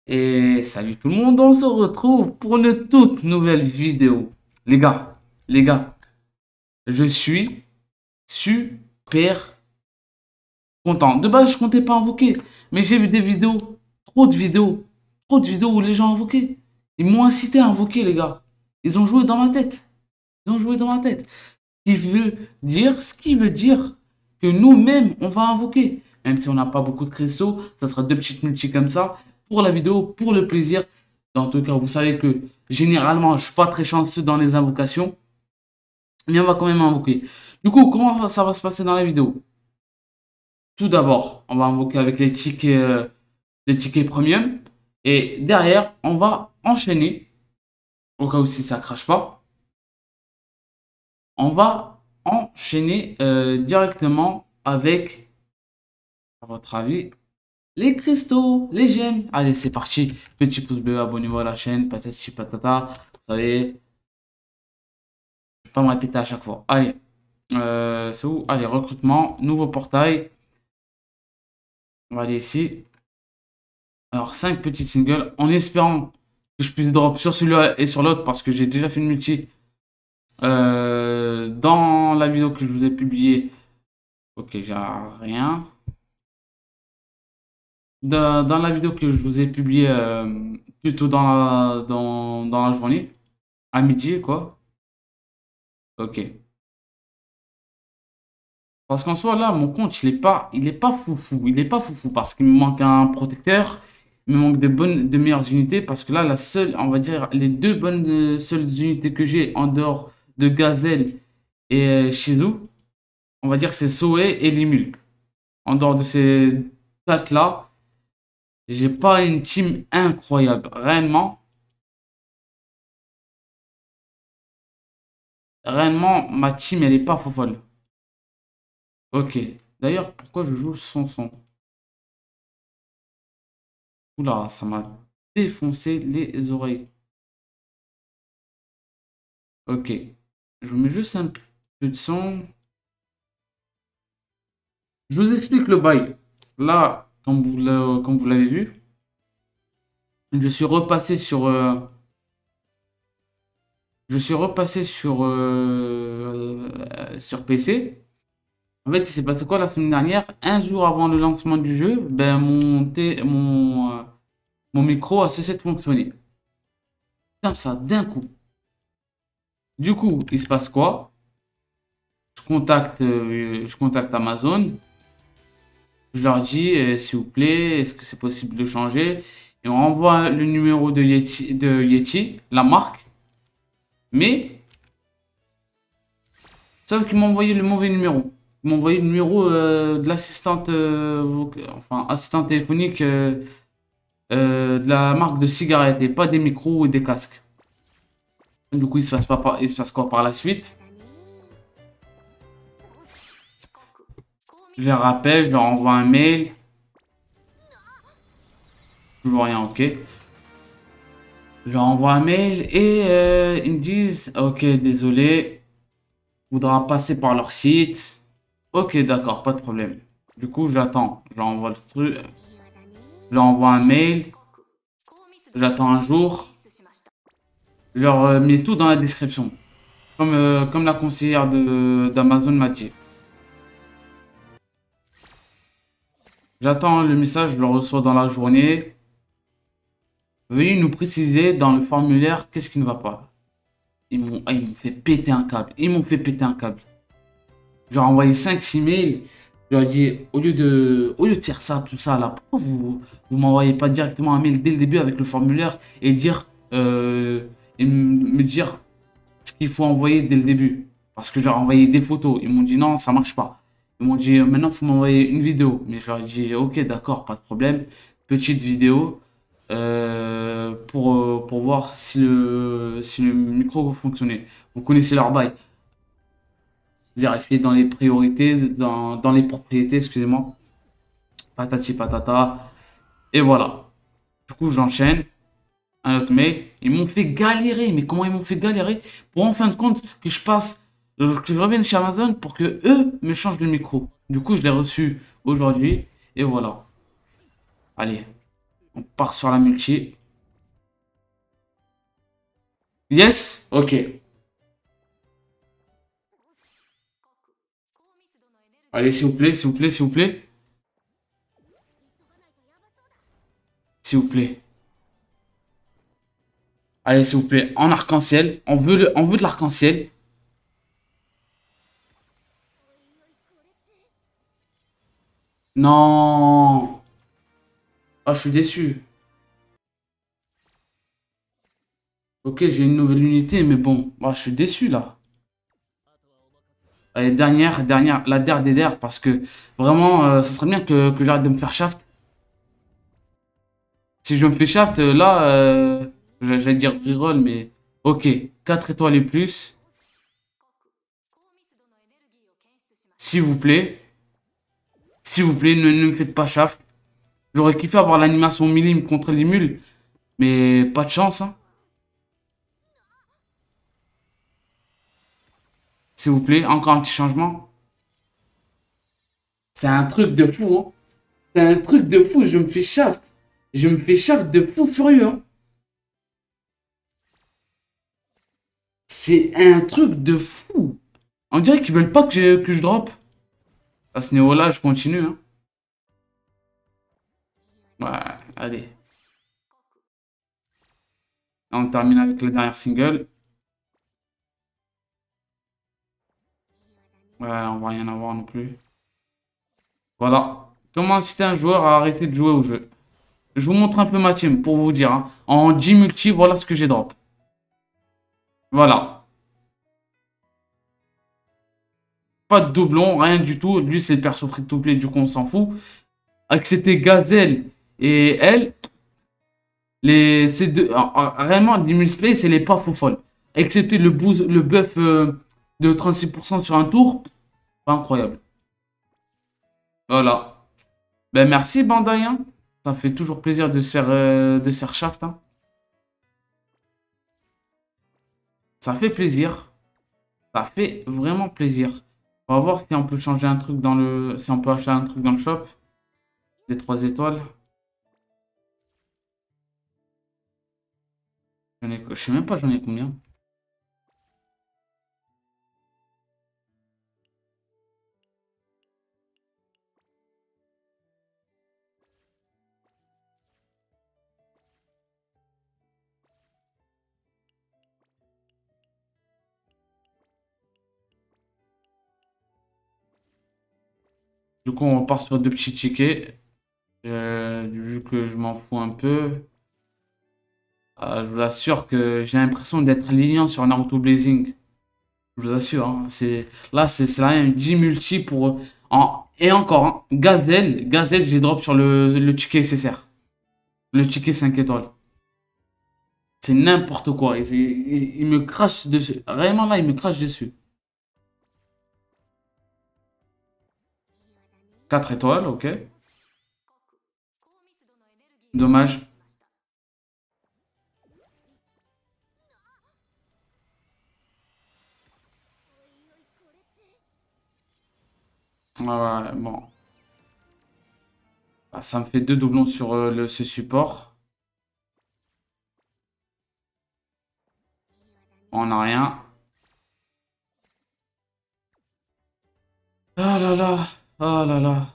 Et salut tout le monde, on se retrouve pour une toute nouvelle vidéo. Les gars, je suis super content. De base, je comptais pas invoquer, mais j'ai vu des vidéos, trop de vidéos, trop de vidéos où les gens invoquaient. Ils m'ont incité à invoquer, les gars. Ils ont joué dans ma tête. Ils ont joué dans ma tête. Ce qui veut dire que nous-mêmes, on va invoquer. Même si on n'a pas beaucoup de cristaux, ça sera deux petites multis comme ça, pour la vidéo, pour le plaisir. Dans tout cas, vous savez que généralement, je suis pas très chanceux dans les invocations, mais on va quand même invoquer. Du coup, comment ça va se passer dans la vidéo? Tout d'abord, on va invoquer avec les tickets premium. Et derrière, on va enchaîner, au cas où si ça crache pas, on va enchaîner directement avec, à votre avis, les cristaux, les gemmes. Allez, c'est parti. Petit pouce bleu, abonnez-vous à la chaîne, patati patata. Vous savez, je vais pas me répéter à chaque fois. Allez, c'est où? Allez, recrutement, nouveau portail. On va aller ici. Alors, 5 petits singles en espérant que je puisse drop sur celui-là et sur l'autre parce que j'ai déjà fait une multi dans la vidéo que je vous ai publiée. Ok, j'ai rien. Dans la vidéo que je vous ai publiée plutôt dans la journée, à midi, quoi. Ok. Parce qu'en soi, là, mon compte, il est pas foufou. Il est pas foufou parce qu'il me manque un protecteur. Il me manque de meilleures unités. Parce que là, la seule, on va dire, les deux bonnes seules unités que j'ai en dehors de Gazelle et Shizu, on va dire que c'est Zoé et Limul. En dehors de ces stats-là, j'ai pas une team incroyable. Réellement, ma team, elle est pas folle. Ok. D'ailleurs, pourquoi je joue sans son? Oula, ça m'a défoncé les oreilles. Ok. Je vous mets juste un peu de son. Je vous explique le bail. Là, comme vous l'avez vu, je suis repassé sur PC. En fait, il s'est passé quoi la semaine dernière? Un jour avant le lancement du jeu, ben mon micro a cessé de fonctionner. Comme ça, d'un coup. Du coup, il se passe quoi? Je contacte Amazon. Je leur dis, s'il vous plaît, est-ce que c'est possible de changer? Et on envoie le numéro de Yeti, la marque. Mais, sauf qu'ils m'ont envoyé le mauvais numéro. Ils m'ont envoyé le numéro de l'assistante, enfin, assistante téléphonique de la marque de cigarettes et pas des micros ou des casques. Du coup, il se passe quoi par la suite? Je les rappelle, je leur envoie un mail. Toujours rien, ok. Je leur envoie un mail et ils me disent, ok, désolé, faudra passer par leur site. Ok, d'accord, pas de problème. Du coup, j'attends. Je leur envoie le truc. Je leur envoie un mail. J'attends un jour. Je leur mets tout dans la description. Comme la conseillère d'Amazon m'a dit. J'attends le message, je le reçois dans la journée. Veuillez nous préciser dans le formulaire qu'est-ce qui ne va pas. Ils m'ont fait péter un câble. Ils m'ont fait péter un câble. Je leur ai envoyé 5-6 mails. Je leur ai dit, au lieu de faire ça, tout ça, là, pourquoi vous m'envoyez pas directement un mail dès le début avec le formulaire et dire, et me dire ce qu'il faut envoyer dès le début. Parce que je leur ai envoyé des photos. Ils m'ont dit non, ça marche pas. Ils m'ont dit maintenant, il faut m'envoyer une vidéo. Mais je leur ai dit ok, d'accord, pas de problème. Petite vidéo pour voir si le micro fonctionnait. Vous connaissez leur bail. Vérifier dans les priorités, dans les propriétés, excusez-moi. Patati patata. Et voilà. Du coup, j'enchaîne. Un autre mail. Ils m'ont fait galérer. Mais comment ils m'ont fait galérer pour en fin de compte que je revienne chez Amazon pour que eux me changent le micro. Du coup, je l'ai reçu aujourd'hui. Et voilà. Allez. On part sur la multi. Yes? Ok. Allez, s'il vous plaît, s'il vous plaît, s'il vous plaît. S'il vous plaît. Allez, s'il vous plaît. En arc-en-ciel. On veut de l'arc-en-ciel. Non. Ah, je suis déçu. Ok, j'ai une nouvelle unité, mais bon. Ah, je suis déçu, là. Allez, la dernière des dernières, parce que vraiment, ça serait bien que j'arrête de me faire shaft. Si je me fais shaft, là, j'allais dire reroll, mais ok, 4 étoiles et plus, s'il vous plaît. S'il vous plaît, ne me faites pas shaft. J'aurais kiffé avoir l'animation millime contre les mules, mais pas de chance, hein. S'il vous plaît, encore un petit changement. C'est un truc de fou, hein. C'est un truc de fou, je me fais shaft. Je me fais shaft de fou furieux, hein. C'est un truc de fou. On dirait qu'ils veulent pas que je drop. À ce niveau-là, je continue, hein. Ouais, allez. Là, on termine avec le dernier single. Ouais, on va rien avoir non plus. Voilà. Comment inciter un joueur à arrêter de jouer au jeu? Je vous montre un peu ma team pour vous dire, hein. En 10 multi, voilà ce que j'ai drop. Voilà. Pas de doublon, rien du tout. Lui, c'est le perso free-to-play, du coup, on s'en fout. Accepter Gazelle et elle, ces deux, réellement, les multiplayer, c'est les pas faux folles. Excepté le buff de 36% sur un tour, pas incroyable. Voilà. Ben merci Bandai, hein. Ça fait toujours plaisir de se faire shaft, hein. Ça fait plaisir. Ça fait vraiment plaisir. On va voir si on peut changer un truc dans le... Si on peut acheter un truc dans le shop. Des 3 étoiles. Je sais même pas j'en ai combien. Du coup, on part sur deux petits tickets. Vu que je m'en fous un peu. Je vous assure que j'ai l'impression d'être Lilian sur Naruto Blazing. Je vous assure, hein, là, c'est la même 10 multi pour. Et encore, hein, Gazelle, j'ai drop sur le ticket SSR. Le ticket 5 étoiles. C'est n'importe quoi. Il me crache dessus. Réellement, là, il me crache dessus. 4 étoiles, ok. Dommage. Ouais, ouais, bon. Ah, ça me fait deux doublons sur ce support. On n'a rien. Ah là là. Ah là là.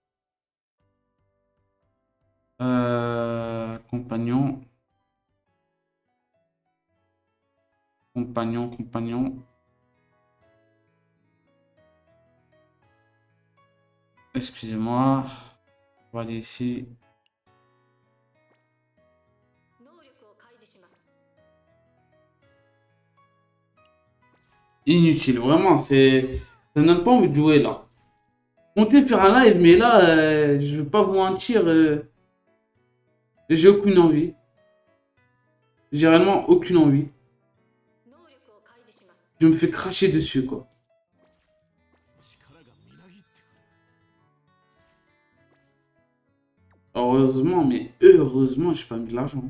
Compagnon. Compagnon. Excusez-moi. On va aller ici. Inutile, vraiment, c'est. Ça n'a pas envie de jouer là. Comptez faire un live, mais là, je vais pas vous mentir, j'ai aucune envie. J'ai réellement aucune envie. Je me fais cracher dessus, quoi. Heureusement, mais heureusement, j'ai pas mis de l'argent.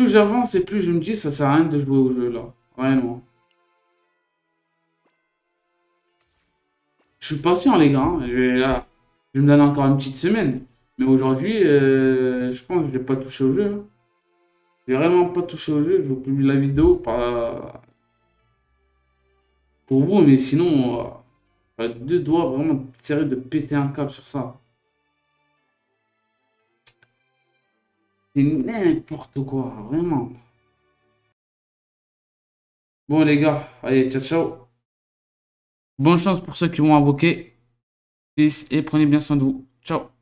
plus j'avance et plus je me dis ça sert à rien de jouer au jeu là. Vraiment. Je suis patient les gars, hein. Je me donne encore une petite semaine. Mais aujourd'hui, je pense que je vais pas touché au jeu, hein. J'ai réellement pas touché au jeu. Je vous publie la vidéo pas pour vous, mais sinon, deux doigts vraiment sérieux de péter un câble sur ça. C'est n'importe quoi, vraiment. Bon les gars, allez, ciao ciao. Bonne chance pour ceux qui vont invoquer. Peace et prenez bien soin de vous. Ciao.